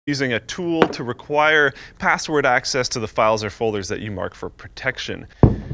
using a tool to require password access to the files or folders that you mark for protection.